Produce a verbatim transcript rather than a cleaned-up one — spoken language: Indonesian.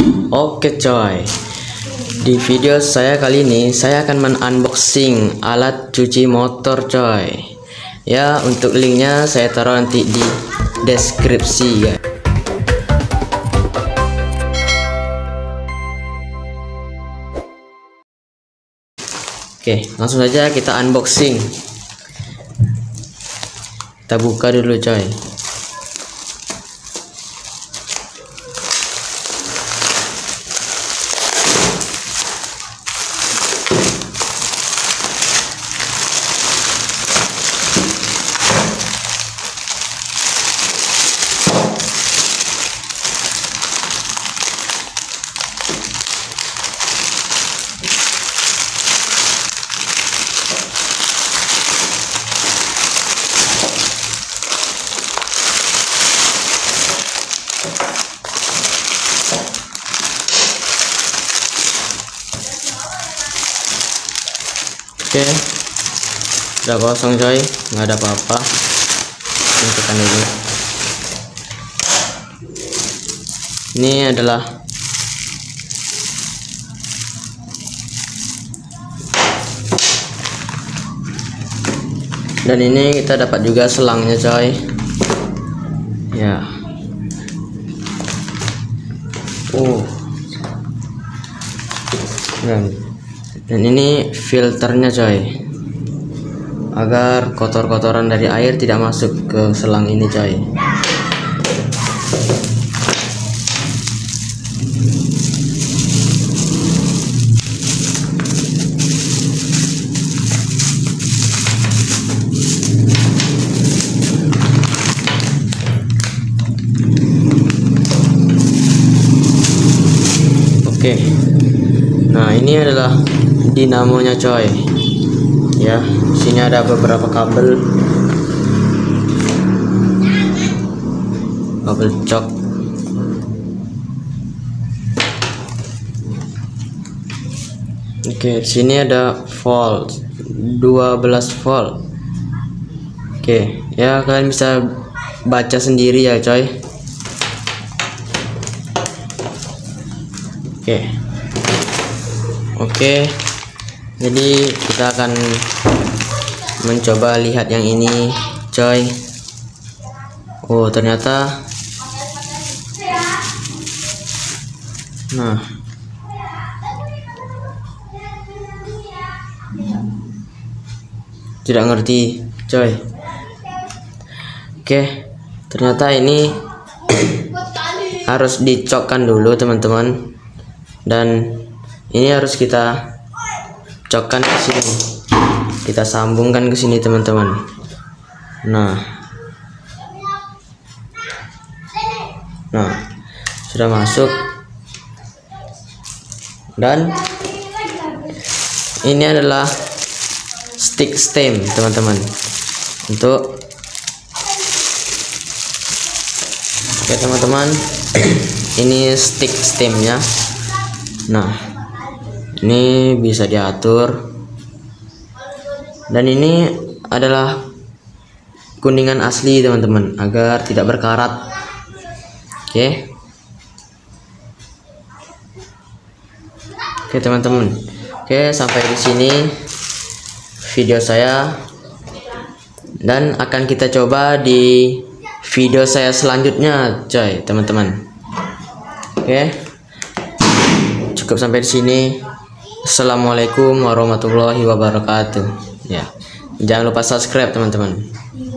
Oke coy, di video saya kali ini saya akan men-unboxing alat cuci motor coy. Ya, untuk linknya saya taruh nanti di deskripsi ya. Oke, langsung saja kita unboxing. Kita buka dulu coy. Oke, udah kosong coy, nggak ada apa-apa. Tentukan dulu. Ini adalah dan ini kita dapat juga selangnya coy. Ya. Oh. Dan Dan ini filternya coy, agar kotor-kotoran dari air tidak masuk ke selang ini coy. Oke, nah ini adalah dinamonya coy. Ya, sini ada beberapa kabel kabel cok. Oke, sini ada volt dua belas volt. Oke, ya kalian bisa baca sendiri ya coy. Oke. Oke. Jadi kita akan mencoba lihat yang ini coy. Oh ternyata, nah tidak ngerti coy. Oke, ternyata ini harus dicokkan dulu teman-teman, dan ini harus kita cokkan ke sini, kita sambungkan ke sini teman-teman. Nah, nah sudah masuk, dan ini adalah stick stem teman-teman untuk oke teman-teman. Ini stick stemnya. Nah, ini bisa diatur, dan ini adalah kuningan asli teman-teman, agar tidak berkarat. Oke, oke teman-teman. Oke, sampai di sini video saya, dan akan kita coba di video saya selanjutnya coy teman-teman. Oke, cukup sampai di sini. Assalamualaikum warahmatullahi wabarakatuh. Ya, jangan lupa subscribe teman-teman.